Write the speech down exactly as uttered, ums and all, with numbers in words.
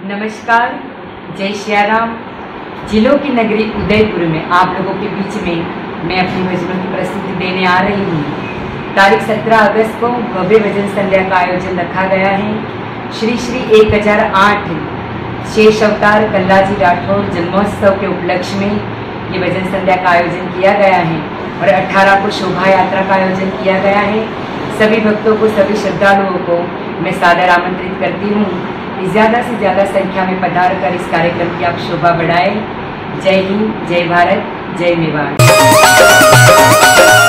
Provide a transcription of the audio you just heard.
नमस्कार, जय श्याराम। जिलों की नगरी उदयपुर में आप लोगों के बीच में मैं अपनी भजनों की प्रस्तुति देने आ रही हूँ। तारीख सत्रह अगस्त को भव्य भजन संध्या का आयोजन रखा गया है। श्री श्री एक हजार आठ शेष अवतार कल्लाजी राठौर जन्मोत्सव के उपलक्ष्य में ये भजन संध्या का आयोजन किया गया है और अठारह को शोभा यात्रा का आयोजन किया गया है। सभी भक्तों को, सभी श्रद्धालुओं को मैं सादर आमंत्रित करती हूँ कि ज़्यादा से ज़्यादा संख्या में पधार कर इस कार्यक्रम की आप शोभा बढ़ाएं। जय हिंद, जय भारत, जय मेवाड़।